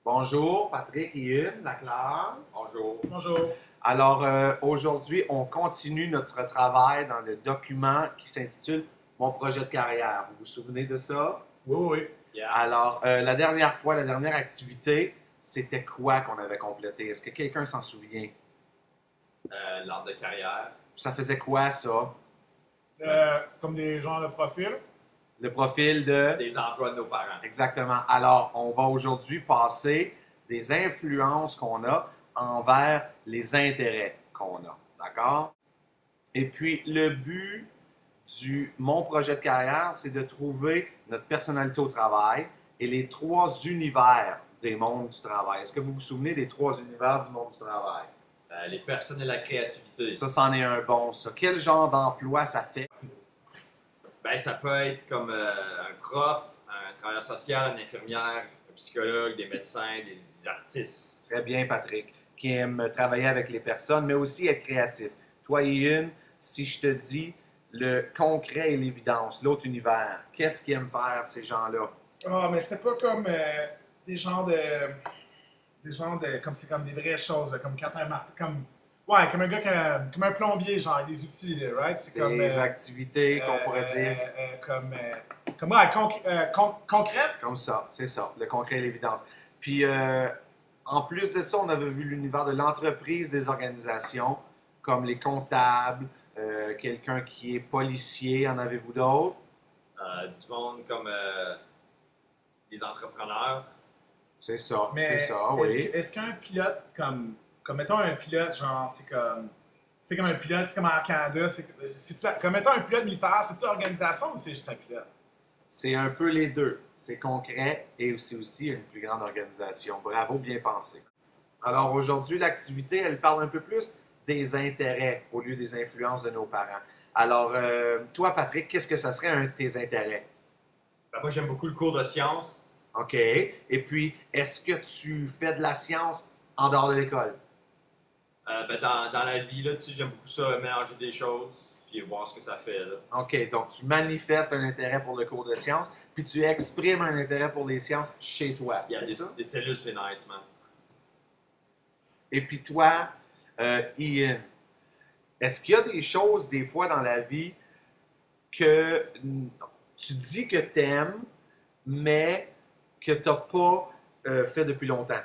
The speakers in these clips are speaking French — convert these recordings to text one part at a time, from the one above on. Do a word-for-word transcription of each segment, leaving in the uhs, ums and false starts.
Bonjour, Patrick et Une, la classe. Bonjour. Bonjour. Alors, euh, aujourd'hui, on continue notre travail dans le document qui s'intitule Mon projet de carrière. Vous vous souvenez de ça? Oui, oui. Yeah. Alors, euh, la dernière fois, la dernière activité, c'était quoi qu'on avait complété? Est-ce que quelqu'un s'en souvient? Euh, L'ordre de carrière. Ça faisait quoi, ça? Euh, comme des genres de profils. Le profil de... Des emplois de nos parents. Exactement. Alors, on va aujourd'hui passer des influences qu'on a envers les intérêts qu'on a. D'accord? Et puis, le but du Mon projet de carrière, c'est de trouver notre personnalité au travail et les trois univers des mondes du travail. Est-ce que vous vous souvenez des trois univers du monde du travail? Euh, les personnes et la créativité. Ça, c'en est un bon, ça. Quel genre d'emploi ça fait? Ben, ça peut être comme euh, un prof, un travailleur social, une infirmière, un psychologue, des médecins, des, des artistes. Très bien, Patrick, qui aime travailler avec les personnes, mais aussi être créatif. Toi et une, si je te dis le concret et l'évidence, l'autre univers, qu'est-ce qu'ils aiment faire, ces gens-là? Ah, mais c'était pas comme euh, des genres de. Des genres de. Comme c'est comme des vraies choses, là, comme quand un mart- comme. Ouais, comme un gars qui a- comme un plombier, genre, des outils, là, right? C'est Des comme. euh, activités qu'on euh, pourrait euh, dire euh, euh, comme. euh, comme ouais, conc- euh, con- concrète. comme ça, c'est ça, le concret et l'évidence. Puis, euh, en plus de ça, on avait vu l'univers de l'entreprise, des organisations, comme les comptables, euh, quelqu'un qui est policier, en avez-vous d'autres? Euh, du monde comme euh, des entrepreneurs. C'est ça, Mais c'est ça, est-ce oui. que- est-ce qu'un pilote, comme. Comme mettons un pilote, genre, c'est comme. C'est comme un pilote, c'est comme en Canada, c'est c'est- comme mettons un pilote militaire, c'est-tu organisation ou c'est juste un pilote? C'est un peu les deux. C'est concret et c'est aussi une plus grande organisation. Bravo, bien pensé. Alors aujourd'hui, l'activité, elle parle un peu plus des intérêts au lieu des influences de nos parents. Alors, euh, toi, Patrick, qu'est-ce que ça serait un de tes intérêts? Ben, moi, j'aime beaucoup le cours de sciences. OK. Et puis, est-ce que tu fais de la science en dehors de l'école? Euh, ben, dans, dans la vie, là, tu sais, j'aime beaucoup ça, mélanger des choses, puis voir ce que ça fait. Là. OK. Donc, tu manifestes un intérêt pour le cours de sciences, puis tu exprimes un intérêt pour les sciences chez toi. Il y a C'est des, ça? des cellules, c'est nice, man. Et puis toi, euh, Ian, est-ce qu'il y a des choses, des fois, dans la vie que mm, tu dis que tu aimes, mais que tu n'as pas euh, fait depuis longtemps?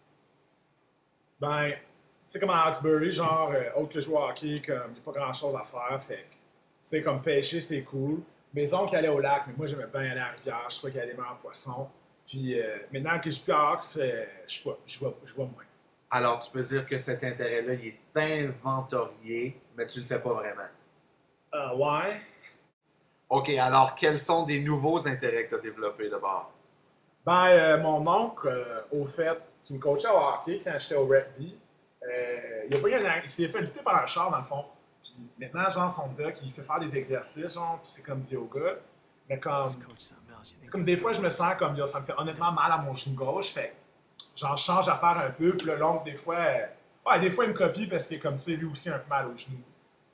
Ben, tu sais, comme à Hawkesbury, genre, euh, autre que jouer au hockey, comme, il n'y a pas grand-chose à faire, fait que, tu sais, comme pêcher, c'est cool. Mes oncles allaient au lac, mais moi, j'aimais bien aller à la rivière, je trouvais qu'il y avait des meilleurs poissons. Puis, euh, maintenant que je suis plus à Hawks, euh, je vois, je vois, je vois moins. Alors, tu peux dire que cet intérêt-là, il est inventorié, mais tu ne le fais pas vraiment. Euh, ouais. OK, alors, quels sont des nouveaux intérêts que tu as développés d'abord? Ben, euh, mon oncle, euh, au fait, qui me coachait au hockey quand j'étais au rugby, euh, il, a pris un- il s'est fait lutter par un char, dans le fond. Puis maintenant, genre, son doc, il fait faire des exercices, genre, puis c'est comme du yoga. Mais comme, c'est comme des fois, je me sens comme, yo, ça me fait honnêtement mal à mon genou gauche, fait que, genre, je change à faire un peu, puis le l'oncle, des fois, euh, ouais, des fois, il me copie parce que, comme, tu sais, lui aussi, a un peu mal au genou.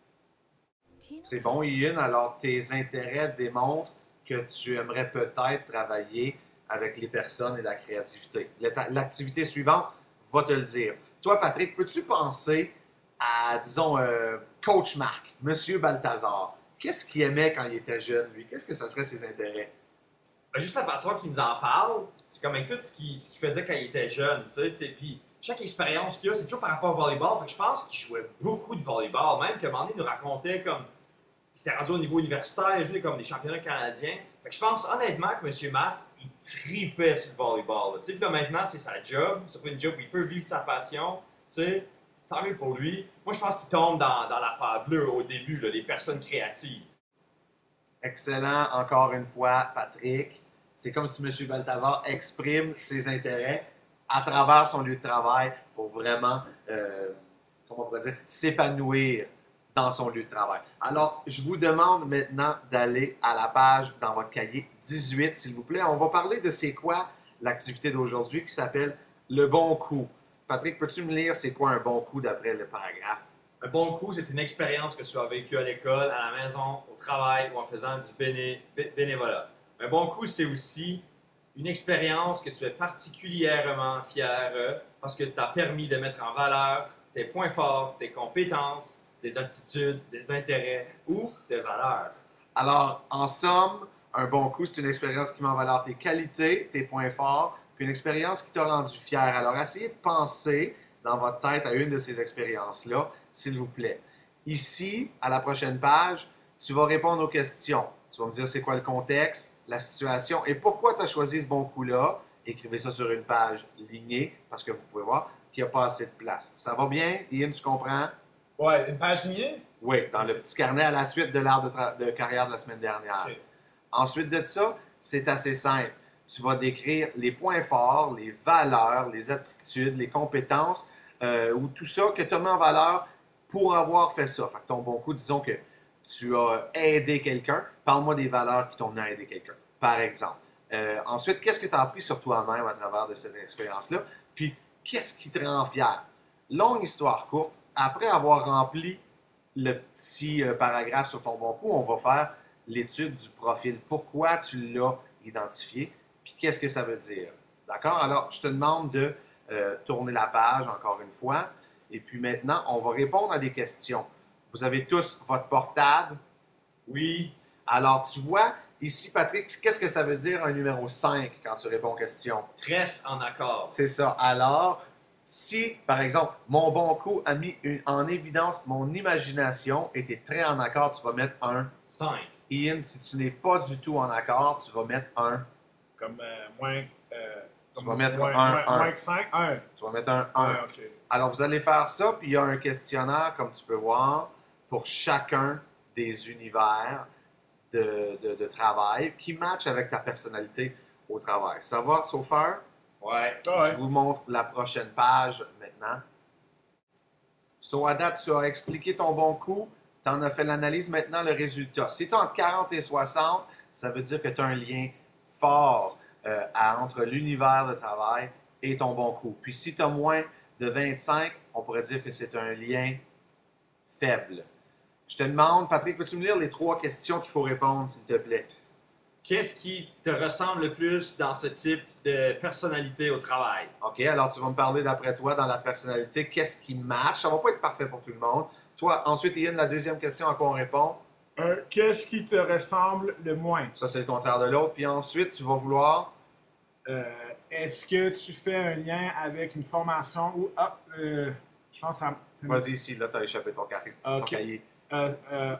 C'est bon, Ian. Alors, tes intérêts démontrent que tu aimerais peut-être travailler avec les personnes et la créativité. L'éta- L'activité suivante va te le dire. Toi, Patrick, peux-tu penser à, disons, euh, Coach Marc, Monsieur Balthazar? Qu'est-ce qu'il aimait quand il était jeune, lui? Qu'est-ce que ça serait ses intérêts? Ben, juste la façon qu'il nous en parle, c'est comme avec tout ce qu'il ce qu'il faisait quand il était jeune, tu sais. t'es- Puis chaque expérience qu'il a, c'est toujours par rapport au volleyball. Fait que je pense qu'il jouait beaucoup de volleyball, même qu'à un moment donné, il nous racontait comme. Il s'était rendu au niveau universitaire, il jouait comme des championnats canadiens. Fait que je pense honnêtement que M. Marc, il tripait sur le volleyball. là. Tu sais, puis là maintenant, c'est sa job. C'est pas une job où il peut vivre de sa passion. Tu sais, tant mieux pour lui. Moi, je pense qu'il tombe dans, dans l'affaire bleue au début, là, les personnes créatives. Excellent, encore une fois, Patrick. C'est comme si M. Balthazar exprime ses intérêts à travers son lieu de travail pour vraiment, euh, comment on pourrait dire, s'épanouir dans son lieu de travail. Alors, je vous demande maintenant d'aller à la page dans votre cahier dix-huit, s'il vous plaît. On va parler de c'est quoi l'activité d'aujourd'hui qui s'appelle le bon coup. Patrick, peux-tu me lire c'est quoi un bon coup d'après le paragraphe? Un bon coup, c'est une expérience que tu as vécue à l'école, à la maison, au travail ou en faisant du béné- bé- bénévolat. Un bon coup, c'est aussi une expérience que tu es particulièrement fier euh, parce que tu as permis de mettre en valeur tes points forts, tes compétences, tes aptitudes, des intérêts ou tes valeurs. Alors, en somme, un bon coup, c'est une expérience qui met en valeur tes qualités, tes points forts, puis une expérience qui t'a rendu fier. Alors, essayez de penser dans votre tête à une de ces expériences-là, s'il vous plaît. Ici, à la prochaine page, tu vas répondre aux questions. Tu vas me dire c'est quoi le contexte, la situation et pourquoi tu as choisi ce bon coup-là. Écrivez ça sur une page lignée parce que vous pouvez voir qu'il n'y a pas assez de place. Ça va bien? Ian, tu comprends? Ouais, une page lignée? Oui, dans le petit carnet à la suite de l'art de, tra- de carrière de la semaine dernière. Ok. Ensuite de ça, c'est assez simple. Tu vas décrire les points forts, les valeurs, les aptitudes, les compétences euh, ou tout ça que tu as mis en valeur pour avoir fait ça. Fait que ton bon coup, disons que tu as aidé quelqu'un. Parle-moi des valeurs qui t'ont mené à aider quelqu'un, par exemple. Euh, ensuite, qu'est-ce que tu as appris sur toi-même à travers de cette expérience-là? Puis, qu'est-ce qui te rend fier? Longue histoire courte, après avoir rempli le petit euh, paragraphe sur ton bon coup, on va faire l'étude du profil. Pourquoi tu l'as identifié? Puis qu'est-ce que ça veut dire? D'accord? Alors, je te demande de euh, tourner la page encore une fois. Et puis maintenant, on va répondre à des questions. Vous avez tous votre portable? Oui. Alors, tu vois, ici, Patrick, qu'est-ce que ça veut dire un numéro cinq quand tu réponds aux questions? Reste en accord. C'est ça. Alors, si, par exemple, mon bon coup a mis une- en évidence mon imagination et tu es très en accord, tu vas mettre un. cinq. Ian, si tu n'es pas du tout en accord, tu vas mettre un. Comme euh, moins. Euh, Tu comme vas mettre moins, un, moins, un. moins que cinq? un. Tu vas mettre un un. Ah, ok. Alors, vous allez faire ça, puis il y a un questionnaire, comme tu peux voir, pour chacun des univers de, de, de travail qui match avec ta personnalité au travail. Ça va, so far? Ouais. Ah ouais. Je vous montre la prochaine page maintenant. So, à date, tu as expliqué ton bon coup, tu en as fait l'analyse, maintenant le résultat. Si tu es entre quarante et soixante, ça veut dire que tu as un lien fort euh, à- entre l'univers de travail et ton bon coup. Puis si tu as moins de vingt-cinq, on pourrait dire que c'est un lien faible. Je te demande, Patrick, peux-tu me lire les trois questions qu'il faut répondre, s'il te plaît? Qu'est-ce qui te ressemble le plus dans ce type de personnalité au travail? OK, alors tu vas me parler d'après toi dans la personnalité, qu'est-ce qui match? Ça va pas être parfait pour tout le monde. Toi, ensuite, Ian, la deuxième question, à quoi on répond? Un, qu'est-ce qui te ressemble le moins? Ça, c'est le contraire de l'autre. Puis ensuite, tu vas vouloir... Euh, est-ce que tu fais un lien avec une formation ou. Ah, euh, je pense à. Vas-y ici, là, tu as échappé ton, carré, ton Ok. cahier. Euh, euh,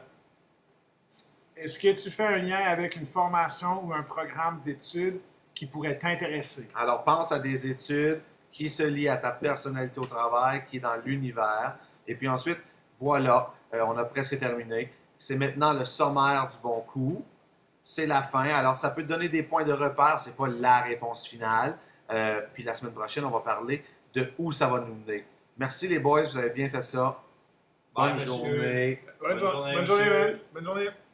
est-ce que tu fais un lien avec une formation ou un programme d'études qui pourrait t'intéresser? Alors, pense à des études qui se lient à ta personnalité au travail, qui est dans l'univers. Et puis ensuite, voilà, euh, on a presque terminé. C'est maintenant le sommaire du bon coup. C'est la fin. Alors, ça peut te donner des points de repère. Ce n'est pas la réponse finale. Euh, puis la semaine prochaine, on va parler de où ça va nous mener. Merci les boys, vous avez bien fait ça. Bonne Bye, monsieur. journée. Bonne, Bonne jo- journée, bonne journée, monsieur. man. Bonne journée.